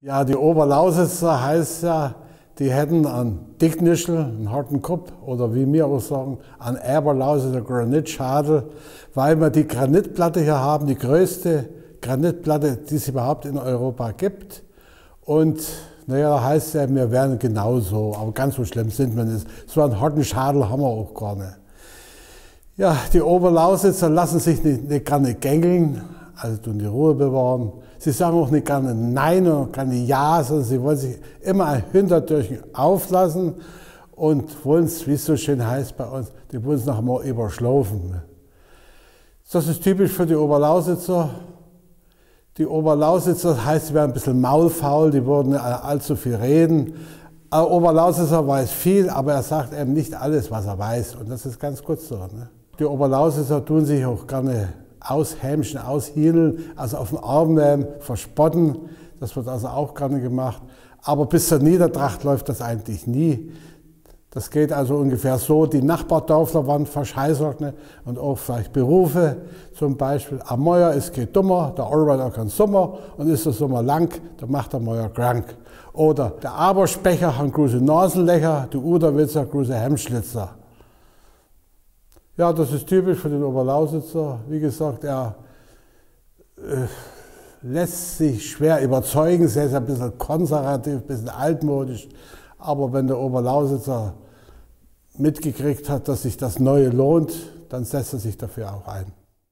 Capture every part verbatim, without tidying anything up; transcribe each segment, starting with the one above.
Ja, die Oberlausitzer heißt ja, die hätten einen Dicknischel, einen harten Kopf oder wie wir auch sagen, einen Eberlausitzer Granitschadel, weil wir die Granitplatte hier haben, die größte Granitplatte, die es überhaupt in Europa gibt. Und naja, da heißt ja, wir wären genauso, aber ganz so schlimm sind wir nicht. So einen harten Schadel haben wir auch gar nicht. Ja, die Oberlausitzer lassen sich nicht, nicht gerne gängeln, also tun die Ruhe bewahren. Sie sagen auch nicht gerne Nein oder gerne Ja, sondern sie wollen sich immer ein Hintertürchen auflassen und wollen es, wie es so schön heißt bei uns, die wollen es noch mal überschlafen. Das ist typisch für die Oberlausitzer. Die Oberlausitzer heißt, sie wären ein bisschen maulfaul, die würden allzu viel reden. Der Oberlausitzer weiß viel, aber er sagt eben nicht alles, was er weiß. Und das ist ganz kurz so. Ne? Die Oberlausitzer tun sich auch gerne aushämschen, aushieln, also auf den Arm nehmen, verspotten. Das wird also auch gerne gemacht. Aber bis zur Niedertracht läuft das eigentlich nie. Das geht also ungefähr so, die Nachbardörfler waren verscheißert und auch vielleicht Berufe, zum Beispiel, am Meier ist kein Dummer, der arbeitet auch keinen Sommer und ist der Sommer lang, dann macht der Meier krank. Oder der Aberspecher hat große Nasenlöcher, die Uderwitzer große Hemmschlitzer. Ja, das ist typisch für den Oberlausitzer. Wie gesagt, er äh, lässt sich schwer überzeugen, er ist ein bisschen konservativ, ein bisschen altmodisch. Aber wenn der Oberlausitzer mitgekriegt hat, dass sich das Neue lohnt, dann setzt er sich dafür auch ein.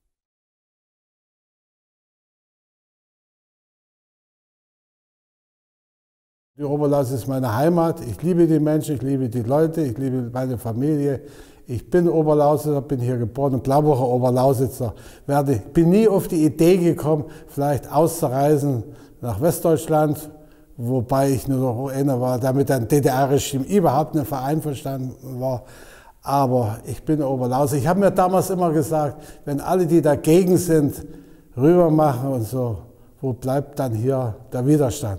Die Oberlausitz ist meine Heimat. Ich liebe die Menschen, ich liebe die Leute, ich liebe meine Familie. Ich bin Oberlausitzer, bin hier geboren, Blaubacher Oberlausitzer. Ich bin nie auf die Idee gekommen, vielleicht auszureisen nach Westdeutschland, wobei ich nur noch einer war, der mit dem D D R-Regime überhaupt nicht einverstanden war. Aber ich bin Oberlausitzer. Ich habe mir damals immer gesagt, wenn alle, die dagegen sind, rüber machen und so, wo bleibt dann hier der Widerstand?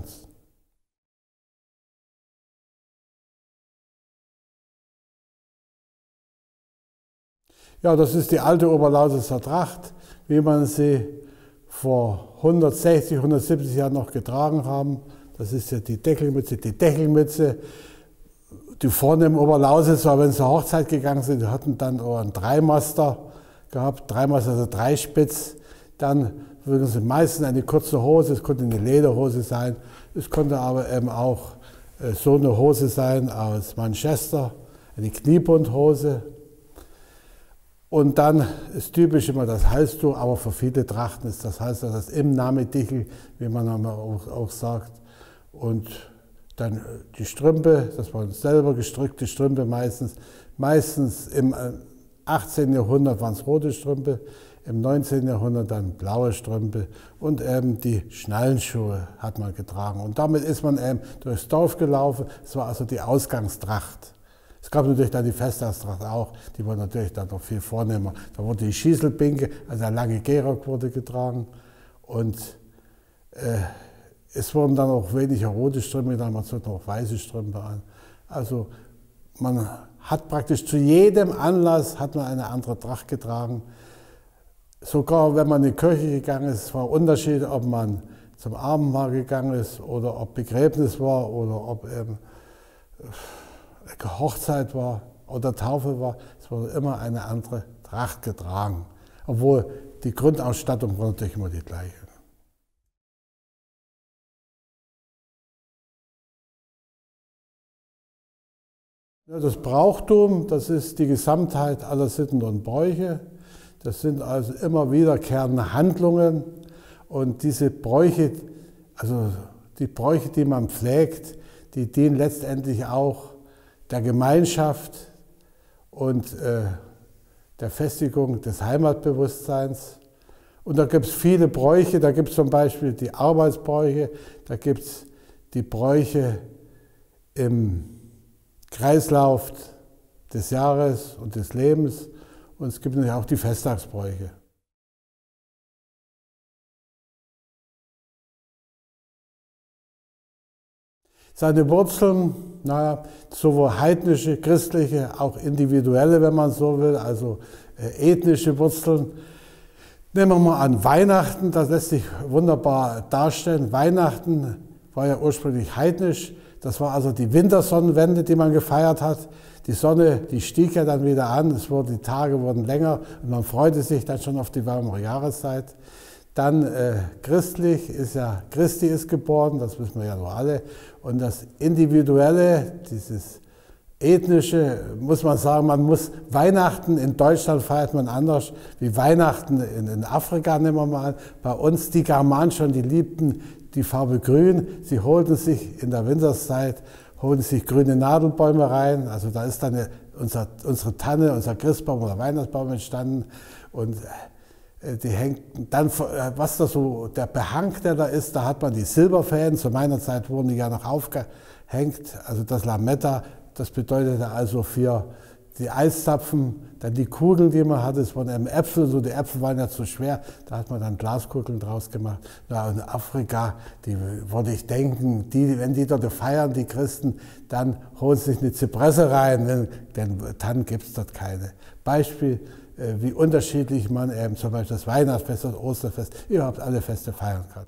Ja, das ist die alte Oberlausitzer Tracht, wie man sie vor hundertsechzig, hundertsiebzig Jahren noch getragen haben. Das ist ja die Deckelmütze. Die Deckelmütze, die vornehmen Oberlausitzer, wenn sie zur Hochzeit gegangen sind, die hatten dann auch einen Dreimaster gehabt, Dreimaster, also Dreispitz. Dann würden sie meistens eine kurze Hose, es konnte eine Lederhose sein, es konnte aber eben auch so eine Hose sein aus Manchester, eine Kniebundhose. Und dann ist typisch immer das Halstuch, aber für viele Trachten ist das Halstuch das Imnahmedickel, wie man auch, auch sagt. Und dann die Strümpfe, das waren selber gestrickte Strümpfe meistens. Meistens im achtzehnten Jahrhundert waren es rote Strümpfe, im neunzehnten Jahrhundert dann blaue Strümpfe und eben die Schnallenschuhe hat man getragen. Und damit ist man eben durchs Dorf gelaufen. Es war also die Ausgangstracht. Es gab natürlich dann die Festtagstracht auch, die war natürlich dann noch viel vornehmer. Da wurde die Schießelpinke, also der lange Gehrock wurde getragen und äh, es wurden dann auch weniger rote Strümpfe, dann man noch weiße Strümpfe an. Also man hat praktisch zu jedem Anlass hat man eine andere Tracht getragen. Sogar wenn man in die Kirche gegangen ist, war Unterschied, ob man zum Abendmahl gegangen ist oder ob Begräbnis war oder ob eben Hochzeit war oder Taufe war. Es wurde immer eine andere Tracht getragen, obwohl die Grundausstattung war natürlich immer die gleiche. Ja, das Brauchtum, das ist die Gesamtheit aller Sitten und Bräuche. Das sind also immer wiederkehrende Handlungen und diese Bräuche, also die Bräuche, die man pflegt, die dienen letztendlich auch der Gemeinschaft und äh, der Festigung des Heimatbewusstseins. Und da gibt es viele Bräuche, da gibt es zum Beispiel die Arbeitsbräuche, da gibt es die Bräuche im Kreislauf des Jahres und des Lebens und es gibt natürlich auch die Festtagsbräuche. Seine Wurzeln, naja, sowohl heidnische, christliche, auch individuelle, wenn man so will, also äh, ethnische Wurzeln. Nehmen wir mal an Weihnachten, das lässt sich wunderbar darstellen. Weihnachten war ja ursprünglich heidnisch. Das war also die Wintersonnenwende, die man gefeiert hat. Die Sonne, die stieg ja dann wieder an, es wurde, die Tage wurden länger und man freute sich dann schon auf die wärmere Jahreszeit. Dann äh, christlich ist ja, Christi ist geboren, das wissen wir ja nur alle. Und das Individuelle, dieses Ethnische, muss man sagen, man muss Weihnachten in Deutschland feiert man anders wie Weihnachten in, in Afrika, nehmen wir mal an. Bei uns, die Germanen schon, die liebten die Farbe grün. Sie holten sich in der Winterszeit, holen sich grüne Nadelbäume rein. Also da ist dann unser, unsere Tanne, unser Christbaum oder Weihnachtsbaum entstanden. Und die hängt dann, was da so, der Behang, der da ist, da hat man die Silberfäden. Zu meiner Zeit wurden die ja noch aufgehängt. Also das Lametta, das bedeutete also für die Eiszapfen, dann die Kugeln, die man hatte, es waren eben Äpfel, so die Äpfel waren ja zu schwer, da hat man dann Glaskugeln draus gemacht. Na, in Afrika, die würde ich denken, die, wenn die dort feiern, die Christen, dann holen sie sich eine Zypresse rein, denn Tannen gibt es dort keine. Beispiel, wie unterschiedlich man eben zum Beispiel das Weihnachtsfest, das Osterfest, überhaupt alle Feste feiern kann.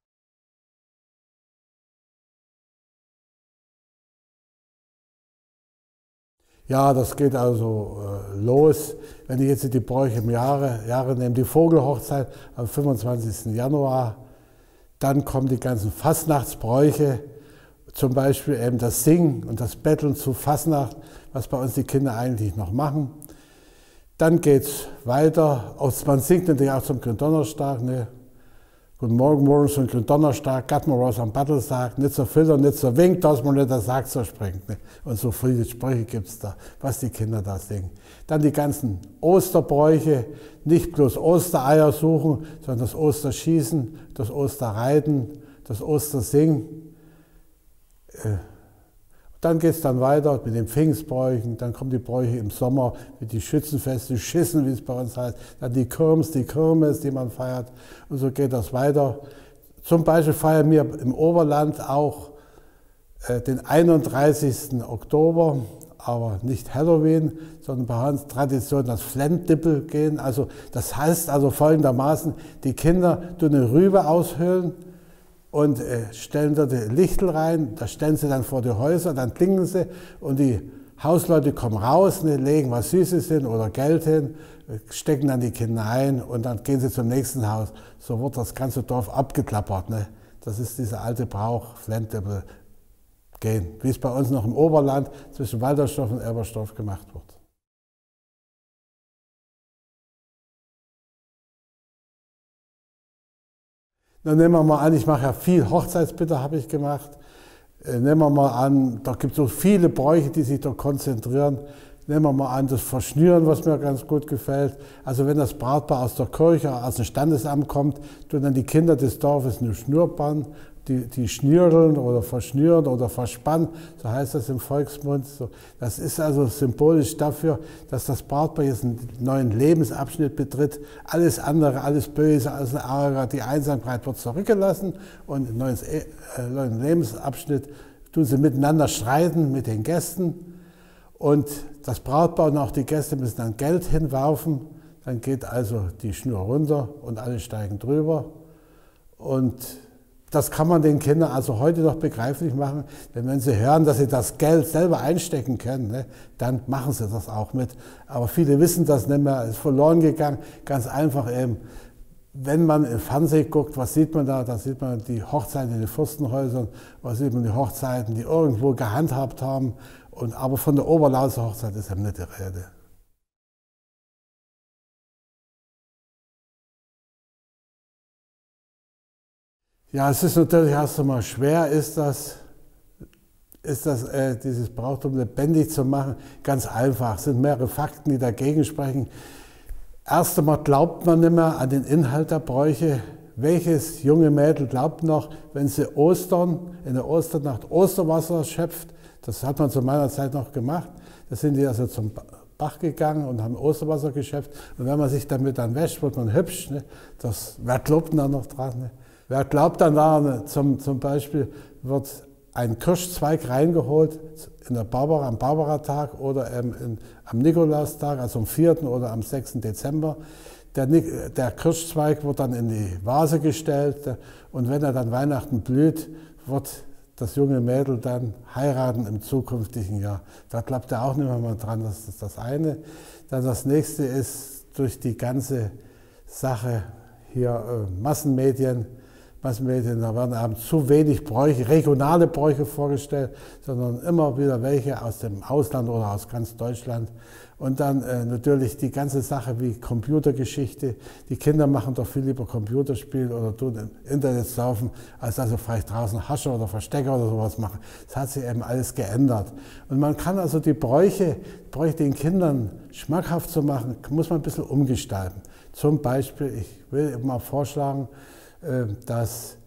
Ja, das geht also äh, los, wenn ich jetzt die Bräuche im Jahre, Jahre nehme, die Vogelhochzeit am fünfundzwanzigsten Januar, dann kommen die ganzen Fastnachtsbräuche, zum Beispiel eben das Singen und das Betteln zu Fastnacht, was bei uns die Kinder eigentlich noch machen. Dann geht es weiter, man singt natürlich auch zum Gründonnerstag, ne? Guten Morgen, morgen zum Gründonnerstag, geht man was am Battle sagt, nicht so viel und nicht so winkt, dass man nicht der Sack so springt. Ne? Und so viele Sprüche gibt es da, was die Kinder da singen. Dann die ganzen Osterbräuche, nicht bloß Ostereier suchen, sondern das Osterschießen, das Osterreiten, das Ostersingen. Äh, Dann geht es dann weiter mit den Pfingstbräuchen, dann kommen die Bräuche im Sommer mit die Schützenfeste, Schissen, wie es bei uns heißt, dann die Kirmes, die Kirmes, die man feiert und so geht das weiter. Zum Beispiel feiern wir im Oberland auch äh, den einunddreißigsten Oktober, aber nicht Halloween, sondern bei uns Tradition das Flenddippel gehen. Also das heißt also folgendermaßen, die Kinder tun eine Rübe aushöhlen, und äh, stellen dort Lichtel rein, da stellen sie dann vor die Häuser, dann klingeln sie und die Hausleute kommen raus, ne, legen was Süßes hin oder Geld hin, stecken dann die Kinder ein und dann gehen sie zum nächsten Haus. So wird das ganze Dorf abgeklappert. Ne? Das ist dieser alte Brauch, Flenddippel gehen, wie es bei uns noch im Oberland zwischen Waltersdorf und Elbersdorf gemacht wird. Dann nehmen wir mal an, ich mache ja viel Hochzeitsbilder, habe ich gemacht. Äh, nehmen wir mal an, da gibt es so viele Bräuche, die sich da konzentrieren. Nehmen wir mal an, das Verschnüren, was mir ganz gut gefällt. Also wenn das Brautpaar aus der Kirche, aus dem Standesamt kommt, tun dann die Kinder des Dorfes eine Schnürband, die, die schnüreln oder verschnüren oder verspannen, so heißt das im Volksmund. So, das ist also symbolisch dafür, dass das Brautpaar jetzt einen neuen Lebensabschnitt betritt. Alles andere, alles Böse, alles Ärger, die Einsamkeit wird zurückgelassen und einen neuen, äh, neuen Lebensabschnitt tun sie miteinander streiten mit den Gästen. Und das Brautpaar und auch die Gäste müssen dann Geld hinwerfen. Dann geht also die Schnur runter und alle steigen drüber. Und das kann man den Kindern also heute noch begreiflich machen, denn wenn sie hören, dass sie das Geld selber einstecken können, ne, dann machen sie das auch mit. Aber viele wissen das nicht mehr, ist verloren gegangen. Ganz einfach eben, wenn man im Fernsehen guckt, was sieht man da? Da sieht man die Hochzeiten in den Fürstenhäusern, was sieht man die Hochzeiten, die irgendwo gehandhabt haben. Und, aber von der Oberlauser Hochzeit ist eben nicht die Rede. Ja, es ist natürlich erst einmal schwer, ist das, ist das äh, dieses Brauchtum lebendig zu machen. Ganz einfach, es sind mehrere Fakten, die dagegen sprechen. Erst einmal glaubt man nicht mehr an den Inhalt der Bräuche. Welches junge Mädel glaubt noch, wenn sie Ostern, in der Osternacht Osterwasser schöpft? Das hat man zu meiner Zeit noch gemacht. Da sind die also zum Bach gegangen und haben Osterwasser geschöpft. Und wenn man sich damit dann wäscht, wird man hübsch. Ne? Das, wer glaubt dann noch dran? Ne? Wer glaubt dann da, zum, zum Beispiel wird ein Kirschzweig reingeholt in der Barbara, am Barbaratag oder ähm, in, am Nikolaustag, also am vierten oder am sechsten Dezember. Der, der Kirschzweig wird dann in die Vase gestellt und wenn er dann Weihnachten blüht, wird das junge Mädel dann heiraten im zukünftigen Jahr. Da klappt er auch nicht mehr dran, das ist das eine. Dann das nächste ist durch die ganze Sache hier äh, Massenmedien, Massenmedien, da werden eben zu wenig Bräuche, regionale Bräuche vorgestellt, sondern immer wieder welche aus dem Ausland oder aus ganz Deutschland. Und dann äh, natürlich die ganze Sache wie Computergeschichte. Die Kinder machen doch viel lieber Computerspiel oder tun im Internet surfen, als also vielleicht draußen Hasche oder Verstecker oder sowas machen. Das hat sich eben alles geändert. Und man kann also die Bräuche, Bräuche den Kindern schmackhaft zu machen, muss man ein bisschen umgestalten. Zum Beispiel, ich will mal vorschlagen, äh, dass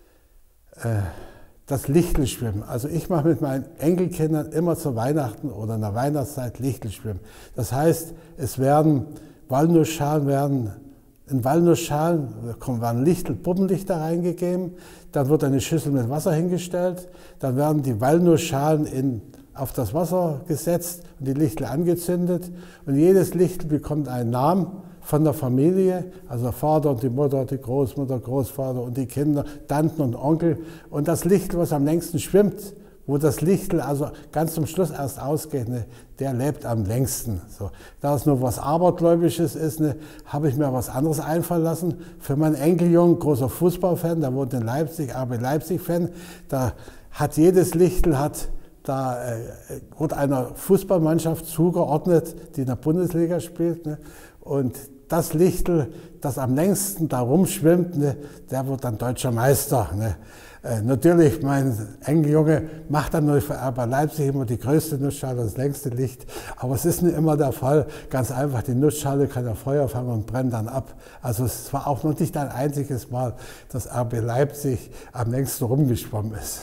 äh, das Lichtelschwimmen. Also ich mache mit meinen Enkelkindern immer zu Weihnachten oder in der Weihnachtszeit Lichtelschwimmen. Das heißt, es werden Walnussschalen, werden in Walnussschalen werden Lichtel, Puppenlichter reingegeben, dann wird eine Schüssel mit Wasser hingestellt, dann werden die Walnussschalen in, auf das Wasser gesetzt und die Lichtel angezündet und jedes Lichtel bekommt einen Namen von der Familie, also der Vater und die Mutter, die Großmutter, Großvater und die Kinder, Tanten und Onkel. Und das Lichtel, was am längsten schwimmt, wo das Lichtel also ganz zum Schluss erst ausgeht, ne, der lebt am längsten. So. Da es nur was Abergläubisches ist, ne, habe ich mir was anderes einfallen lassen. Für meinen Enkeljungen, großer Fußballfan, der wohnt in Leipzig, R B Leipzig-Fan, da hat jedes Lichtel, hat, da äh, wird einer Fußballmannschaft zugeordnet, die in der Bundesliga spielt. Ne, und das Lichtel, das am längsten da rumschwimmt, ne, der wird dann deutscher Meister. Ne. Äh, natürlich, mein Enkeljunge macht dann nur für R B Leipzig immer die größte Nussschale, das längste Licht. Aber es ist nicht immer der Fall. Ganz einfach, die Nussschale kann ja Feuer fangen und brennt dann ab. Also es war auch noch nicht ein einziges Mal, dass R B Leipzig am längsten rumgeschwommen ist.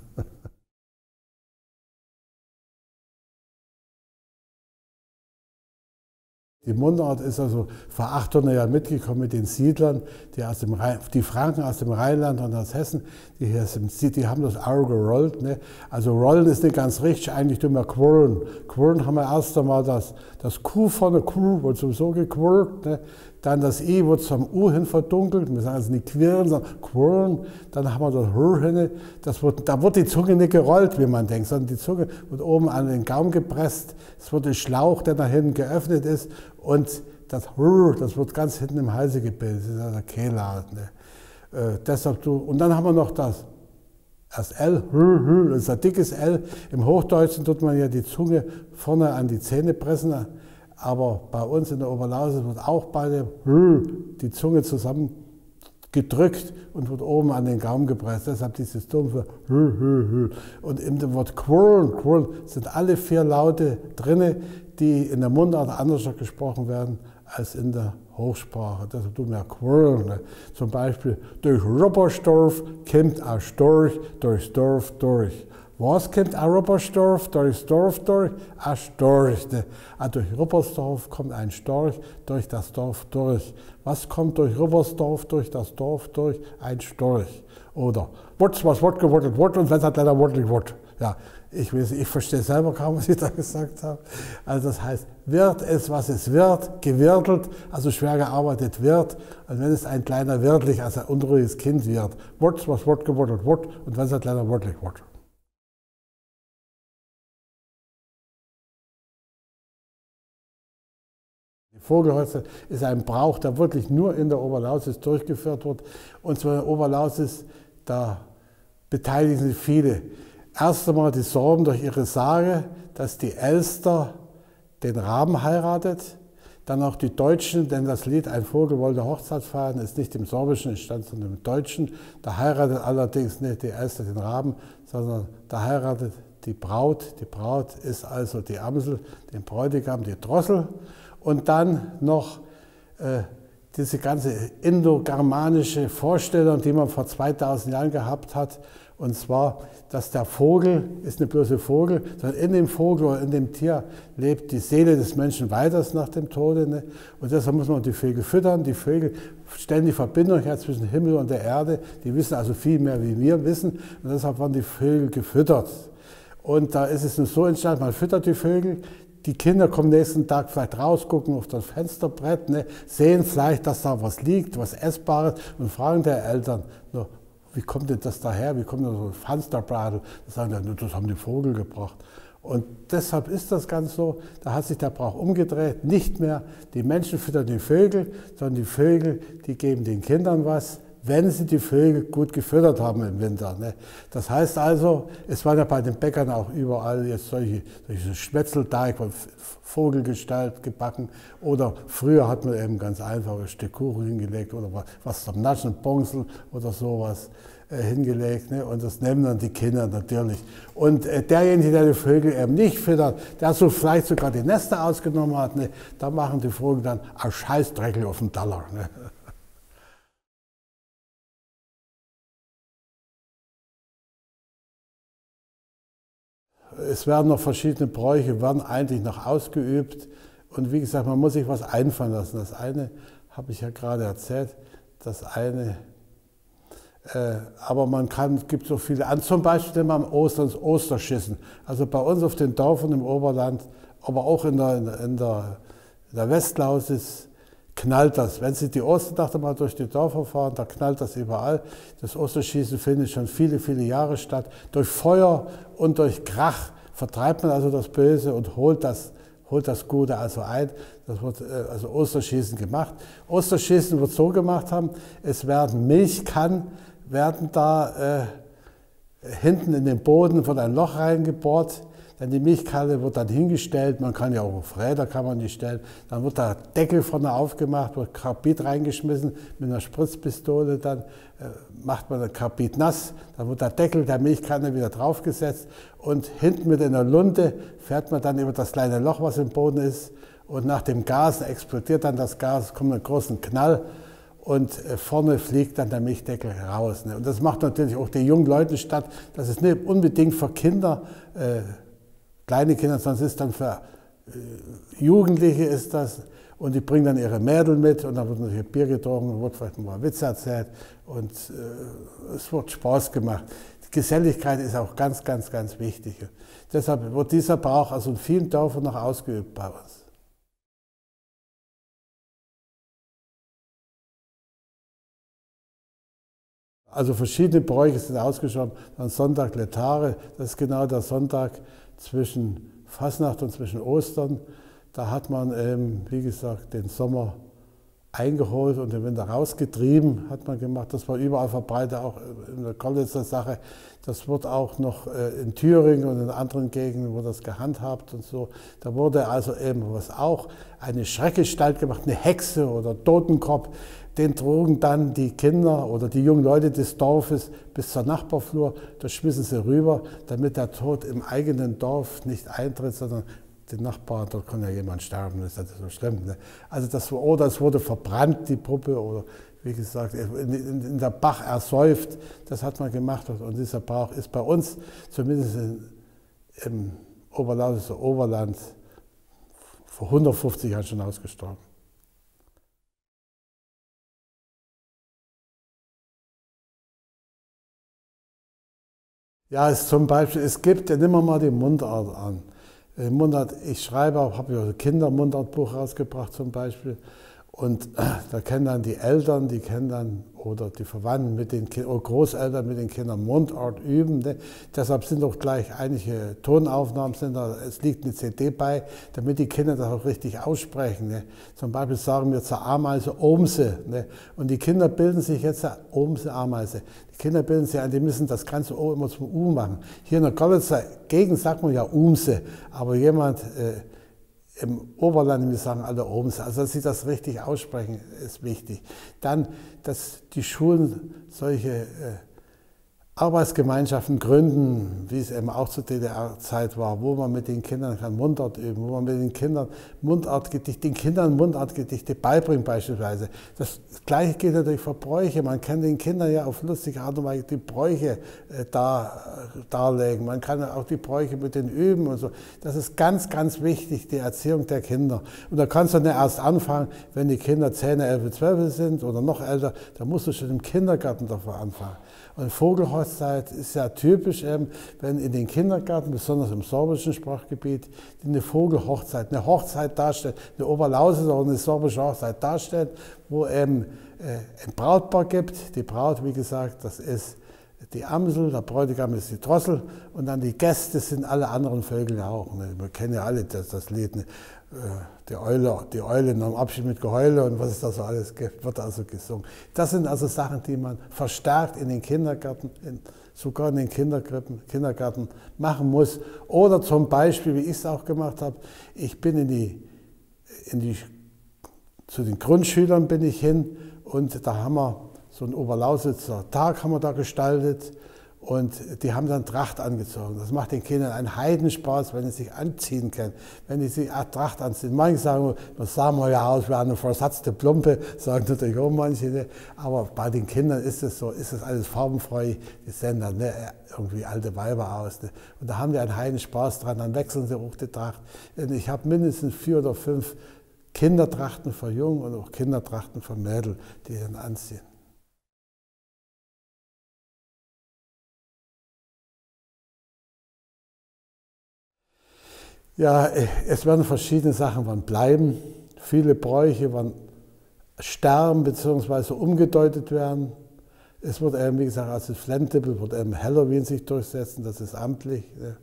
Die Mundart ist also vor achthundert Jahren mitgekommen mit den Siedlern, die, aus dem Rhein, die Franken aus dem Rheinland und aus Hessen, die hier sind, die haben das Auge gerollt. Ne? Also rollen ist nicht ganz richtig, eigentlich tun wir quirlen. Quirlen haben wir erst einmal das, das Q vorne, Q wird sowieso gequirlt, ne? Dann das I wird zum U hin verdunkelt, wir sagen also nicht quirlen, sondern quirlen, dann haben wir das H hin, das wird, da wird die Zunge nicht gerollt, wie man denkt, sondern die Zunge wird oben an den Gaumen gepresst, es wird ein Schlauch, der nach hinten geöffnet ist und das H, das wird ganz hinten im Halse gebildet, das ist also der Kehllaut. Ne? Äh, deshalb du, und dann haben wir noch das, das L, das ist ein dickes L, im Hochdeutschen tut man ja die Zunge vorne an die Zähne pressen, aber bei uns in der Oberlausitz wird auch beide die Zunge zusammen gedrückt und wird oben an den Gaumen gepresst. Deshalb dieses dumpfe und in dem Wort quirlen, quirlen sind alle vier Laute drin, die in der Mundart anders gesprochen werden als in der Hochsprache. Deshalb tun wir quirlen. Zum Beispiel durch Ruppersdorf kommt ein Storch durchs Dorf durch. Was kommt ein Ruppersdorf durchs Dorf durch? Ein Storch. Ah, durch Ruppersdorf kommt ein Storch durch das Dorf durch. Was kommt durch Ruppersdorf durch das Dorf durch? Ein Storch. Oder Wurz, was Wort gewurzelt Wort und wenn es hat leider wortlich Wort. Ja, ich, weiß, ich verstehe selber kaum, was ich da gesagt habe. Also das heißt, wird es, was es wird, gewirtelt, also schwer gearbeitet wird. Und wenn es ein kleiner Wirtlich, also ein unruhiges Kind wird, Wurz, was Wort gewurzelt Wort und wenn es hat leider wortlich Wort. Die Vogelholze ist ein Brauch, der wirklich nur in der Oberlausitz durchgeführt wird. Und zwar in der Oberlausitz, da beteiligen sich viele. Erst einmal die Sorben durch ihre Sage, dass die Elster den Raben heiratet. Dann auch die Deutschen, denn das Lied Ein Vogel wollte Hochzeit feiern ist nicht im Sorbischen entstanden, sondern im Deutschen. Da heiratet allerdings nicht die Elster den Raben, sondern da heiratet die Braut. Die Braut ist also die Amsel, den Bräutigam, die Drossel. Und dann noch äh, diese ganze indogermanische Vorstellung, die man vor zweitausend Jahren gehabt hat. Und zwar, dass der Vogel ist nicht bloß ein Vogel, sondern in dem Vogel oder in dem Tier lebt die Seele des Menschen weiter nach dem Tode. Ne? Und deshalb muss man die Vögel füttern. Die Vögel stellen die Verbindung her zwischen Himmel und der Erde. Die wissen also viel mehr, wie wir wissen. Und deshalb werden die Vögel gefüttert. Und da ist es nur so entstanden, man füttert die Vögel. die Kinder kommen nächsten Tag vielleicht raus, gucken auf das Fensterbrett, ne, sehen vielleicht, dass da was liegt, was Essbares und fragen der Eltern, no, wie kommt denn das daher, wie kommt denn so ein Fensterbrett? Da sagen dann, das haben die Vogel gebracht. Und deshalb ist das ganz so, da hat sich der Brauch umgedreht, nicht mehr die Menschen füttern die Vögel, sondern die Vögel, die geben den Kindern was, wenn sie die Vögel gut gefüttert haben im Winter. Ne? Das heißt also, es waren ja bei den Bäckern auch überall jetzt solche, solche Schmetzelteig von Vogelgestalt gebacken oder früher hat man eben ganz einfach ein Stück Kuchen hingelegt oder was zum Naschen, Bonsel oder sowas äh, hingelegt. Ne? Und das nehmen dann die Kinder natürlich. Und äh, derjenige, der die Vögel eben nicht füttert, der so vielleicht sogar die Nester ausgenommen hat, ne? Da machen die Vögel dann ein Scheißdreckel auf den Teller. Ne? Es werden noch verschiedene Bräuche, werden eigentlich noch ausgeübt. Und wie gesagt, man muss sich was einfallen lassen. Das eine habe ich ja gerade erzählt, das eine, äh, aber man kann, es gibt so viele an. Zum Beispiel nehmen wir am Ostern das Osterschießen. Also bei uns auf den Dörfern im Oberland, aber auch in der, in der, in der, in der Westlausitz, knallt das. Wenn Sie die Osternacht mal durch die Dörfer fahren, da knallt das überall. Das Osterschießen findet schon viele, viele Jahre statt. Durch Feuer und durch Krach vertreibt man also das Böse und holt das, holt das Gute also ein. Das wird also Osterschießen gemacht. Osterschießen wird so gemacht haben, es werden Milchkannen, werden da äh, hinten in den Boden wird ein Loch reingebohrt. Dann die Milchkanne wird dann hingestellt, man kann ja auch auf Räder kann man die stellen. Dann wird der Deckel vorne aufgemacht, wird Karbid reingeschmissen, mit einer Spritzpistole dann äh, macht man das Karbid nass, dann wird der Deckel der Milchkanne wieder draufgesetzt und hinten mit einer Lunte fährt man dann über das kleine Loch, was im Boden ist und nach dem Gas explodiert dann das Gas, kommt ein großen Knall und äh, vorne fliegt dann der Milchdeckel raus. Ne? Und das macht natürlich auch die jungen Leute statt, das ist nicht unbedingt für Kinder, äh, kleine Kinder, sonst ist dann für äh, Jugendliche ist das und die bringen dann ihre Mädel mit und dann wird natürlich Bier getrunken, wird vielleicht mal Witze erzählt und äh, es wird Spaß gemacht. Die Geselligkeit ist auch ganz, ganz, ganz wichtig. Deshalb wird dieser Brauch also in vielen Dörfern noch ausgeübt bei uns. Also verschiedene Bräuche sind ausgesprochen. Dann Sonntag Letare, das ist genau der Sonntag zwischen Fasnacht und zwischen Ostern. Da hat man, ähm, wie gesagt, den Sommer eingeholt und den Winter rausgetrieben, hat man gemacht. Das war überall verbreitet, auch in der Kollitzer Sache. Das wird auch noch äh, in Thüringen und in anderen Gegenden wurde das gehandhabt und so. Da wurde also eben was auch eine Schreckgestalt gemacht, eine Hexe oder Totenkopf. Den trugen dann die Kinder oder die jungen Leute des Dorfes bis zur Nachbarflur, da schmissen sie rüber, damit der Tod im eigenen Dorf nicht eintritt, sondern den Nachbarn, dort kann ja jemand sterben, das ist nicht so schlimm. Ne? Also das, oder es wurde verbrannt, die Puppe, oder wie gesagt, in, in, in der Bach ersäuft, das hat man gemacht und dieser Brauch ist bei uns, zumindest in, im Oberlausitzer Oberland, vor hundertfünfzig Jahren schon ausgestorben. Ja, es zum Beispiel, es gibt, ja, nehmen wir mal die Mundart an. Mundart, ich schreibe auch, habe ja ein Kindermundartbuch rausgebracht zum Beispiel. Und da kennen dann die Eltern, die kennen dann, oder die Verwandten mit den Kindern, oder Großeltern mit den Kindern Mundart üben. Ne? Deshalb sind auch gleich einige Tonaufnahmen, sind da, es liegt eine C D bei, damit die Kinder das auch richtig aussprechen. Ne? Zum Beispiel sagen wir zur Ameise Omse. Ne? Und die Kinder bilden sich jetzt Omse, Ameise. Die Kinder bilden sich ein, die müssen das ganze O immer zum U machen. Hier in der Kollitzer Gegend sagt man ja Umse, aber jemand äh, im Oberland, wir sagen alle Omse, also dass sie das richtig aussprechen, ist wichtig. Dann, dass die Schulen solche äh, Arbeitsgemeinschaften gründen, wie es eben auch zur D D R-Zeit war, wo man mit den Kindern kann Mundart üben, wo man mit den Kindern Mundartgedichte, den Kindern Mundartgedichte beibringt beispielsweise. Das Gleiche gilt natürlich für Bräuche. Man kann den Kindern ja auf lustige Art und Weise die Bräuche äh, dar, darlegen. Man kann auch die Bräuche mit denen üben und so. Das ist ganz, ganz wichtig, die Erziehung der Kinder. Und da kannst du nicht erst anfangen, wenn die Kinder zehn, elf, zwölf sind oder noch älter, da musst du schon im Kindergarten davor anfangen. Und Vogelhäuser Vogelhochzeit ist ja typisch, ähm, wenn in den Kindergärten, besonders im sorbischen Sprachgebiet, die eine Vogelhochzeit, eine Hochzeit darstellt, eine Oberlausitzer oder eine sorbische Hochzeit darstellt, wo ähm, äh, ein Brautpaar gibt. Die Braut, wie gesagt, das ist die Amsel, der Bräutigam ist die Drossel und dann die Gäste sind alle anderen Vögel auch. Ne? Wir kennen ja alle das, das Lied, ne? die Eule, die Eule am Abschied mit Geheule und was es da so alles gibt, wird also gesungen. Das sind also Sachen, die man verstärkt in den Kindergärten, in, sogar in den Kindergrippen, Kindergärten machen muss. Oder zum Beispiel, wie ich es auch gemacht habe, ich bin in die, in die, zu den Grundschülern bin ich hin und da haben wir so einen Oberlausitzer Tag haben wir da gestaltet und die haben dann Tracht angezogen. Das macht den Kindern einen Heidenspaß, wenn sie sich anziehen können, wenn die sich Tracht anziehen. Manche sagen, das sahen wir ja aus wie eine versatzte Plumpe, sagen natürlich auch manche. Ne? Aber bei den Kindern ist es so, ist es alles farbenfrei. Die sehen dann ne, irgendwie alte Weiber aus. Ne? Und da haben die einen Heidenspaß dran, dann wechseln sie auch die Tracht. Ich habe mindestens vier oder fünf Kindertrachten für Jungen und auch Kindertrachten für Mädel, die dann anziehen. Ja, es werden verschiedene Sachen werden bleiben. Viele Bräuche werden sterben bzw. umgedeutet werden. Es wird eben, wie gesagt, als das Flentippel wird eben Halloween sich durchsetzen, das ist amtlich.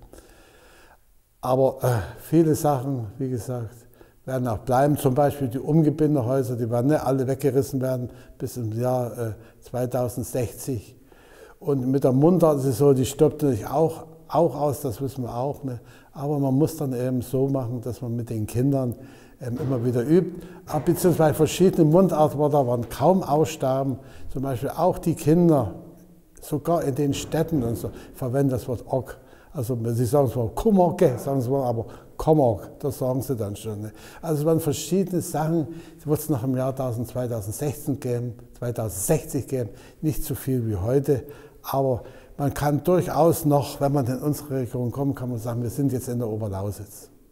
Aber äh, viele Sachen, wie gesagt, werden auch bleiben. Zum Beispiel die Umgebindehäuser, die werden nicht alle weggerissen werden bis im Jahr äh, zweitausendsechzig. Und mit der Mundart ist es so, die stirbt natürlich auch, auch aus, das wissen wir auch. Ne? Aber man muss dann eben so machen, dass man mit den Kindern ähm, immer wieder übt. Beziehungsweise verschiedene Mundartwörter werden kaum aussterben. Zum Beispiel auch die Kinder, sogar in den Städten und so, verwenden das Wort Ok. Also sie sagen zwar Kumorke, sagen sie mal, aber Komok, das sagen sie dann schon. Ne? Also es werden verschiedene Sachen, die wird es noch im Jahr zweitausendsechzehn geben, zweitausendsechzig geben, nicht so viel wie heute, aber man kann durchaus noch, wenn man in unsere Region kommt, kann man sagen, wir sind jetzt in der Oberlausitz.